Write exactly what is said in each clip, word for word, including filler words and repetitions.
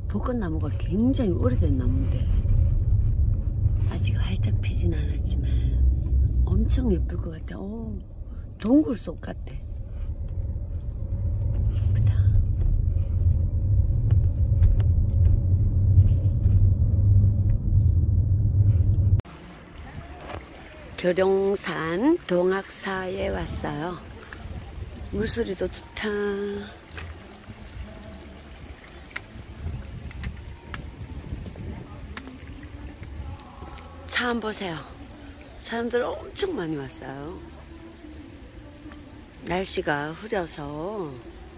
벚꽃나무가 굉장히 오래된 나무인데 아직 활짝 피진 않았지만 엄청 예쁠 것 같아. 오, 동굴 속 같아. 예쁘다. 교룡산 동학사에 왔어요. 물소리도 좋다. 차 한번 보세요. 사람들 엄청 많이 왔어요. 날씨가 흐려서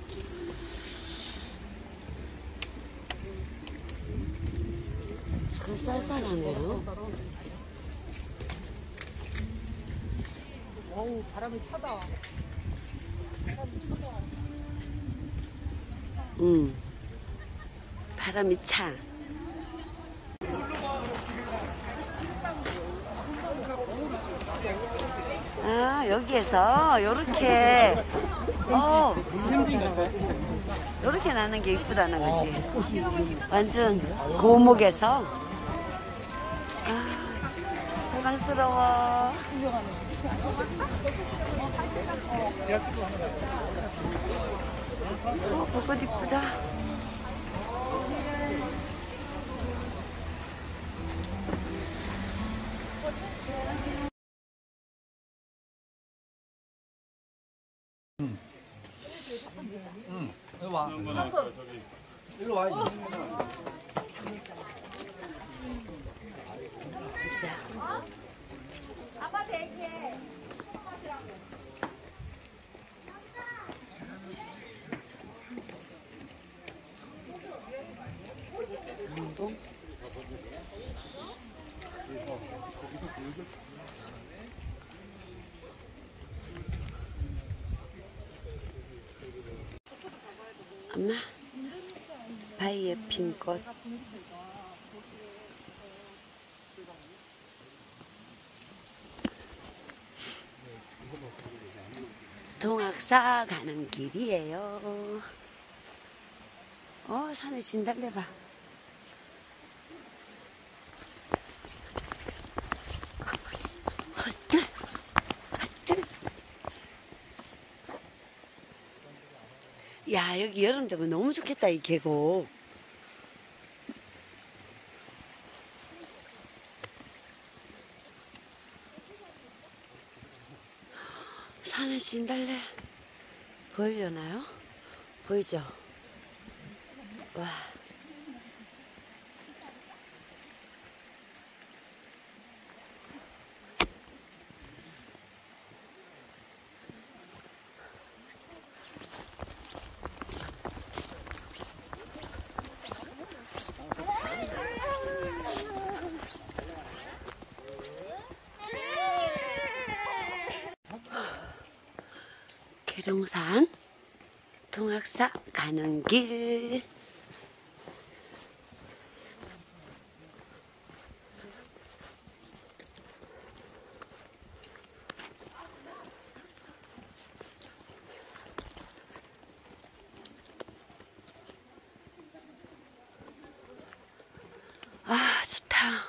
그 쌀쌀하네요. 어우, 바람이 차다. 바람이 차다. 음, 바람이 차. 아, 여기에서 요렇게 어 요렇게 나는 게 이쁘다는 거지. 완전 고목에서. 아, 사랑스러워. 어, 벚꽃 이쁘다. 응. 응. 일로 와. 일로 와. 자. 아빠 대기해. 한봉. 엄마, 바위에 핀 꽃. 동학사 가는 길이에요. 어, 산에 진달래 봐. 헛들, 헛들. 야, 여기 여름 되면 너무 좋겠다, 이 계곡. 산에 진달래 보이려나요? 보이죠? 와. 계룡산 동학사 가는 길. 아, 좋다.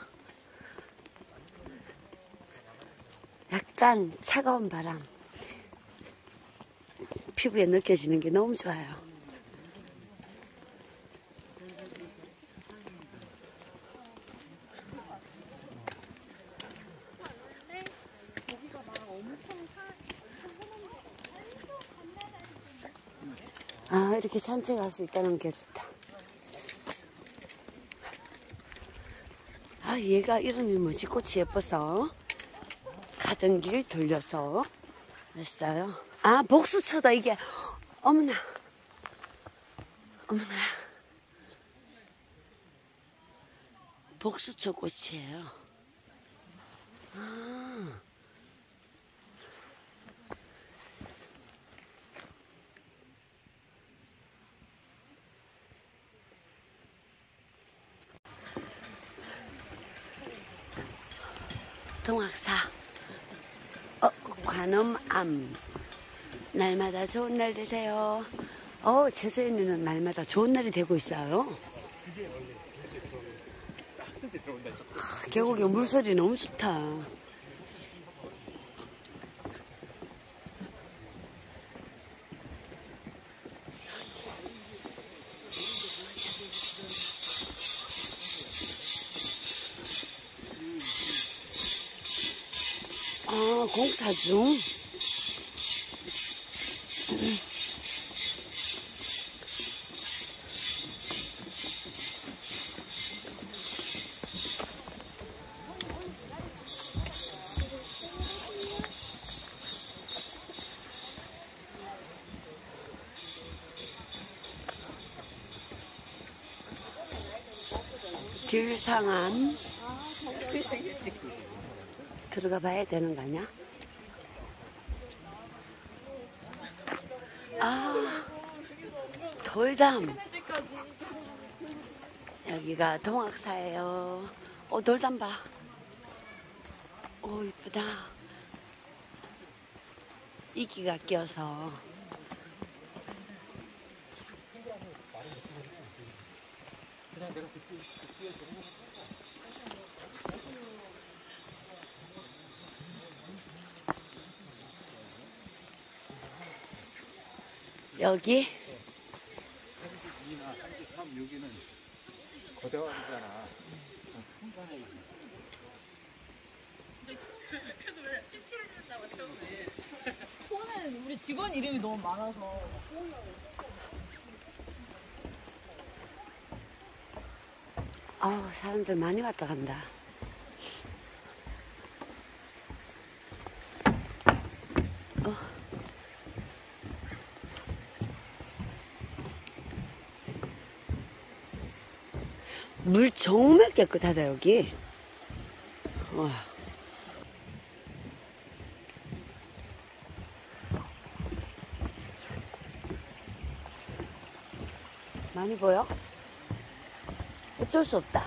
약간 차가운 바람 피부에 느껴지는 게 너무 좋아요. 아, 이렇게 산책할 수 있다는 게 좋다. 아, 얘가 이름이 뭐지? 꽃이 예뻐서 가던 길 돌려서 했어요. 아, 복수초다 이게. 어머나, 어머나. 복수초 꽃이에요. 아. 동학사. 어, 관음암. 날마다 좋은 날 되세요. 어, 제서연이는 날마다 좋은 날이 되고 있어요. 계곡에 물소리 너무 좋다. 아, 공사 중. 길상안 들어가 봐야 되는 거 아니야? 아, 돌담. 여기가 동학사예요. 어, 돌담 봐. 오, 이쁘다. 이끼가 껴서. 여기 여기는 거대왕이잖아. 폰은 우리 직원 이름이 너무 많아서. 아우, 사람들 많이 왔다 간다. 어. 물 정말 깨끗하다 여기. 와. 많이 보여? 어쩔 수 없다.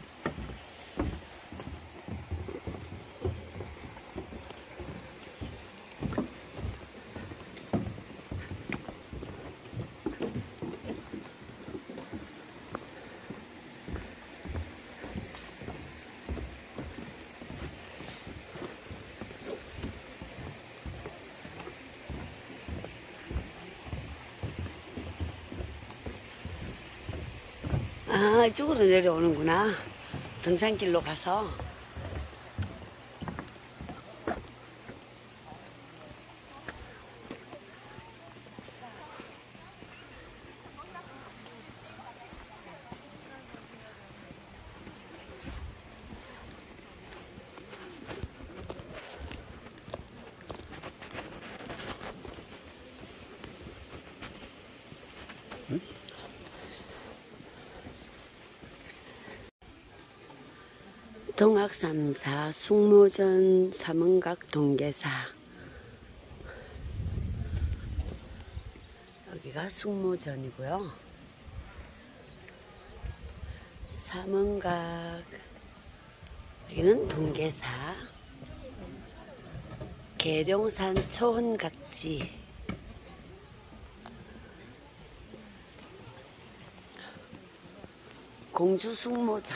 아, 이쪽으로 내려오는구나. 등산길로 가서. 응? 동학삼사, 숙모전, 삼원각, 동계사. 여기가 숙모전이고요. 삼원각, 여기는 동계사. 계룡산 초원각지. 공주 숙모전.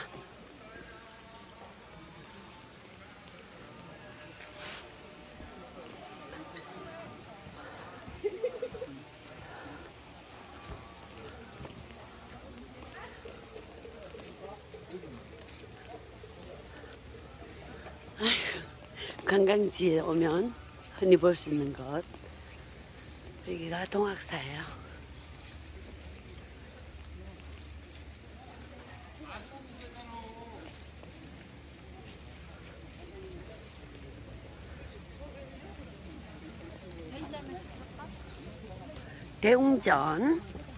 관광지에 오면 흔히 볼 수 있는 것. 여기가 동학사예요. 대웅전.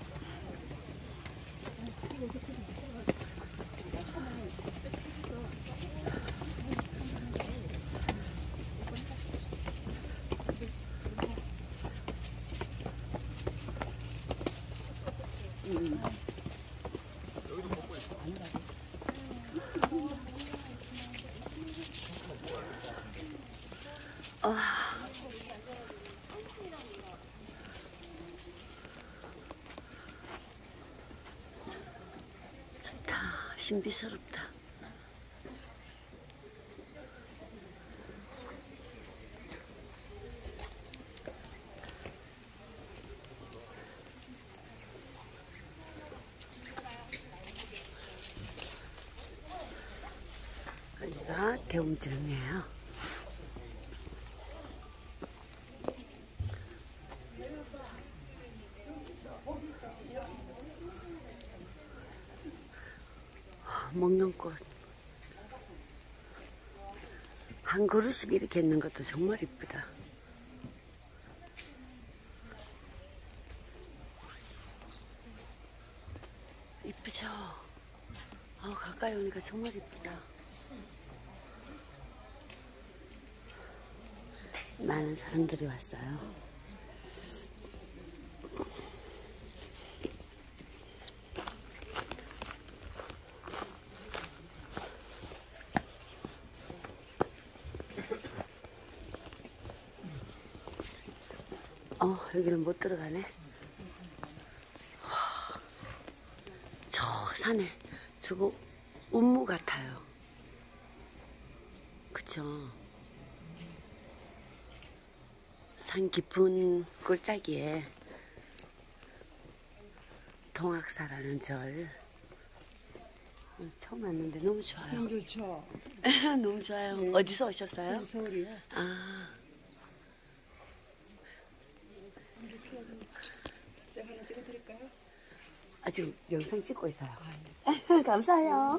음. 어. 신비스럽다. 여기가 대웅정이에요. 목련꽃 한 그루씩 이렇게 있는 것도 정말 이쁘다. 이쁘죠? 아, 가까이 오니까 정말 이쁘다. 많은 사람들이 왔어요. 어, 여기는 못 들어가네. 와, 저 산에 저거 운무 같아요. 그쵸? 산 깊은 꼴짜기에 동학사라는 절 처음 왔는데 너무 좋아요. 너무 좋죠. 너무 좋아요. 네. 어디서 오셨어요? 저는 서울이요. 아, 제가 하나 찍어드릴까요? 아 지금 영상 찍고 있어요. 감사해요.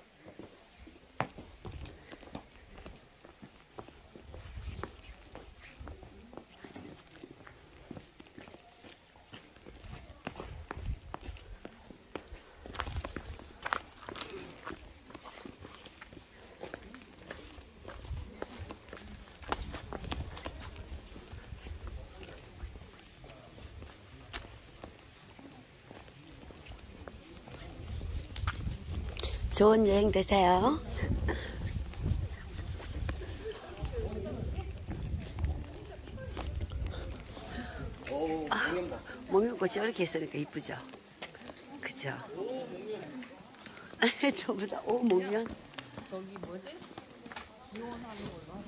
좋은 여행 되세요. 아, 목련꽃이 이렇게 있으니까 이쁘죠? 그죠? 전부 다, 오, 목련. 저기 뭐지? 지원하는 걸로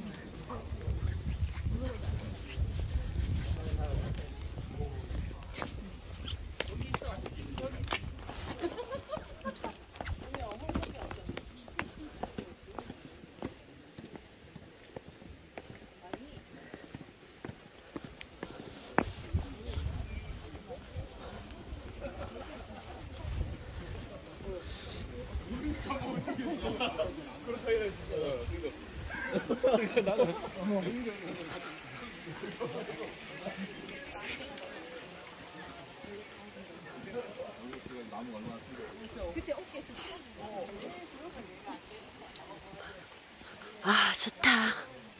아, 좋다.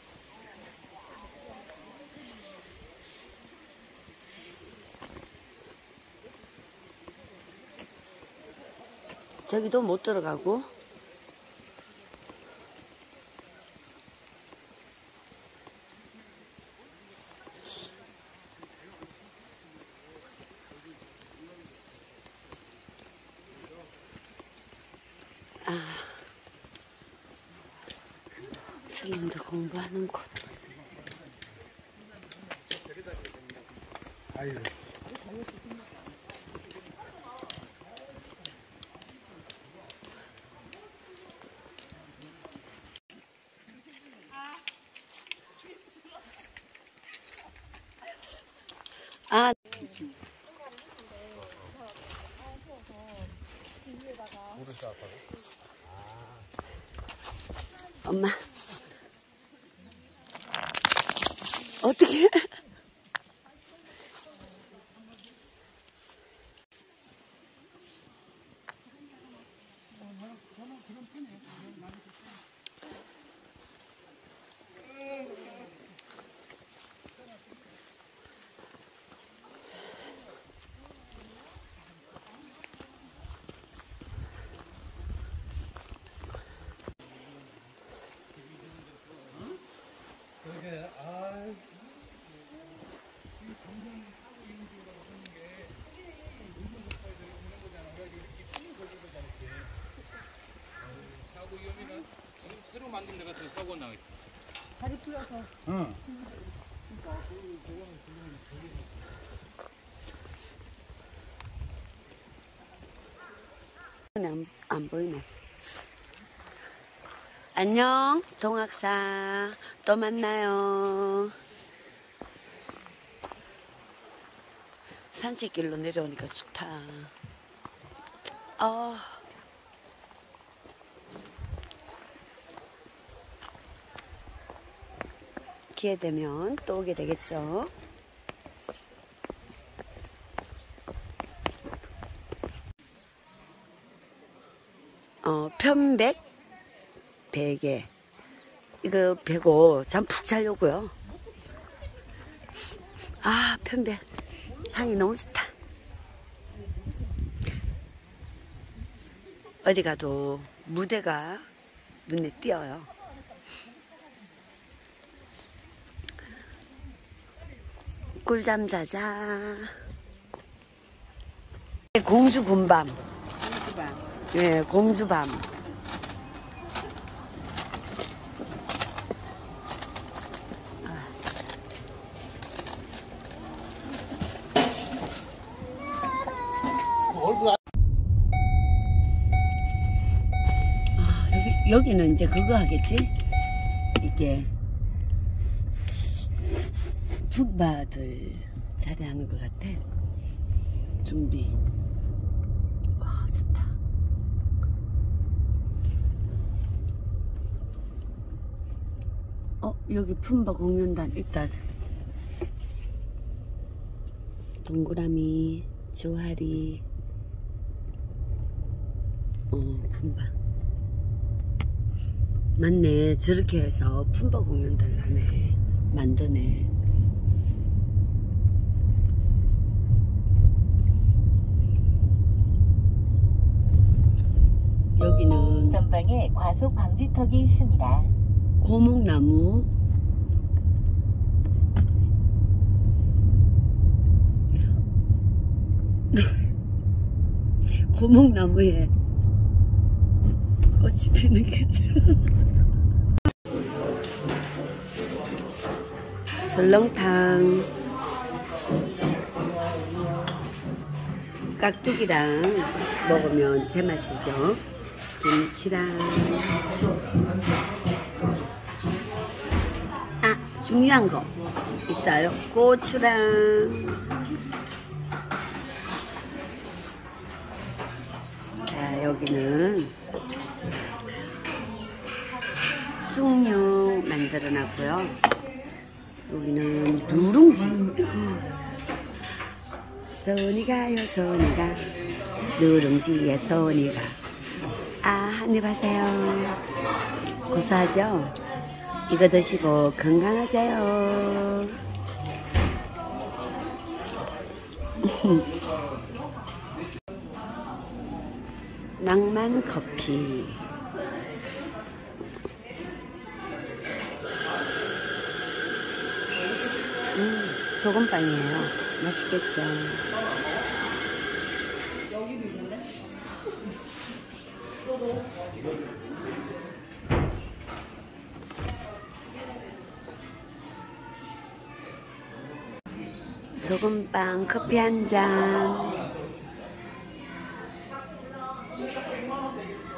저기도 못 들어가고. 아, 스님도 공부하는 곳. 아유. 아, 엄마. 어떻게? 만든 데 같은 사고 나겠어. 다리 풀어서. 응. 안, 안 보이네. 안녕, 동학사. 또 만나요. 산책길로 내려오니까 좋다. 어. 기회 되면 또 오게 되겠죠. 어, 편백 베개 이거 베고 잠 푹 자려고요. 아, 편백 향이 너무 좋다. 어디 가도 무대가 눈에 띄어요. 꿀잠 자자. 공주 군밤. 공주밤. 예, 공주밤. 아, 여기, 여기는 이제 그거 하겠지? 이게 풋바들 자리하는 것 같아. 준비. 와, 좋다. 어, 여기 품바 공연단 있다. 동그라미, 조하리, 어, 품바. 맞네. 저렇게 해서 품바 공연단을 하네. 만드네. 여기는 전방에 과속 방지턱이 있습니다. 고목나무. 고목나무에 꽃이 피는 게 설렁탕, 깍두기랑 먹으면 제맛이죠. 김치랑, 아, 중요한 거 있어요. 고추랑. 자, 여기는 쑥육 만들어 놨고요. 여기는 누룽지. 손이 가요, 손이 가. 누룽지에 손이 가. 아, 한입 하세요. 고소하죠? 이거 드시고 건강하세요. 낭만 커피. 음, 소금빵이에요. 맛있겠죠? 소금빵 커피 한 잔.